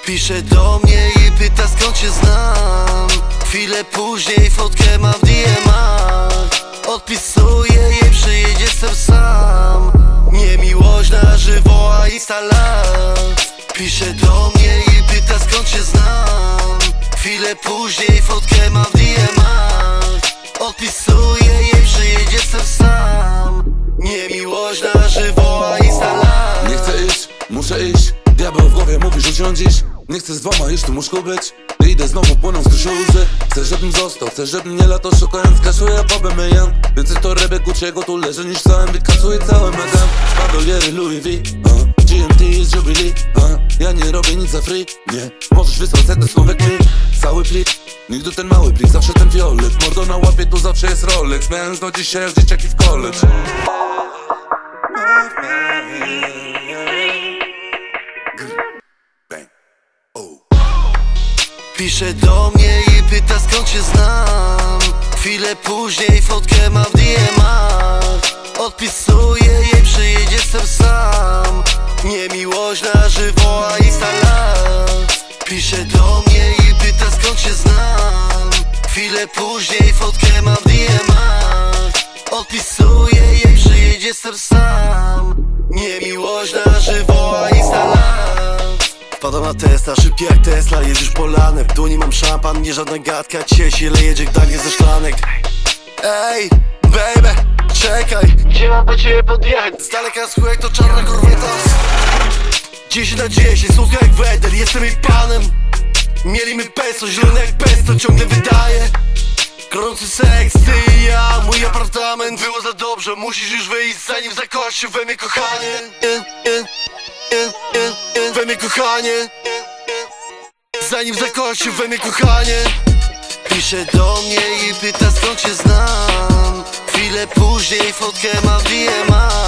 Pisze do mnie i pyta skąd cię znam. Chwilę później fotkę ma w DM-ach. Odpisuję jej, przyjedziesz sam. Nie miłość na żywo, a Insta live. Pisze do mnie i pyta skąd cię znam. Chwilę później fotkę ma w DM-ach. Odpisuję jej, przyjedziesz sam. Nie miłość na żywo, a Insta live. Nie chcę iść, muszę iść. Diabeł w głowie mówi, że ciądzisz. Nie chcę z dwoma iść, tu muszą być. Idę znowu, płyną z duszy łzy. Chcę, żebym został, chcę, żebym nie lato szukając kaszuję po myjan. Więcej to rebek Gucci'ego tu leży niż całym bit kasuje cały medem. Bandoliery Louis V, GMT z Jubilee, ja nie robię nic za free, nie. Możesz wysłać ten słówek mi, cały plik. Nigdy ten mały plik, zawsze ten fiolet. Mordo na łapie, tu zawsze jest Rolex. Miałem do dzisiaj jak dzieciaki w college. Pisze do mnie i pyta skąd cię znam. Chwilę później fotkę ma w DM-ach. Odpisuję jej, przyjedziesz sam. Nie miłość na żywo, a Insta live. Pisze do mnie i pyta skąd cię znam. Chwilę później fotkę ma w DM-ach. Odpisuję jej, przyjedziesz sam. Nie miłość na żywo, a Insta live. Wpadam na Tesla, szybki jak Tesla, jedziesz polanem. W dłoni mam szampan, nie żadna gadka. Dzisiaj się leje Gdańsk ze szklanek. Ej, baby, czekaj, gdzie mam do ciebie podjechać? Z daleka słuchaj, to czarna korweta. 10 na 10, słuchaj jak Weder, jestem jej panem. Mielimy peso, zielone jak pesto, ciągle wydaje. Gorący seks, ty i ja, mój apartament. Było za dobrze, musisz już wyjść, zanim zakochasz się we mnie, kochanie. We mnie, kochanie. Zanim zakochasz się we mnie, kochanie. Pisze do mnie i pyta skąd cię znam. Chwilę później fotkę ma w DM-ach.